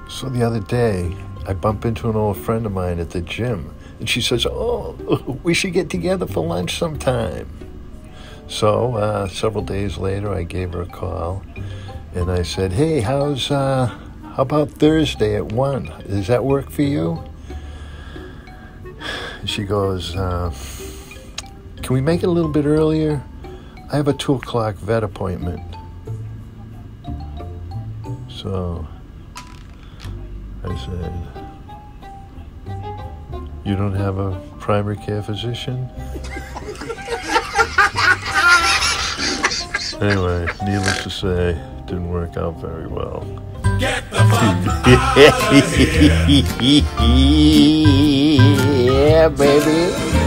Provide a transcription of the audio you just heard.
So the other day, I bump into an old friend of mine at the gym, and she says, "Oh, we should get together for lunch sometime." So several days later, I gave her a call, and I said, "Hey, how about Thursday at 1? Does that work for you?" She goes, "Can we make it a little bit earlier? I have a 2 o'clock vet appointment." So I said, "You don't have a primary care physician?" Anyway, needless to say, it didn't work out very well. Get the fuck out of here! Yeah, baby.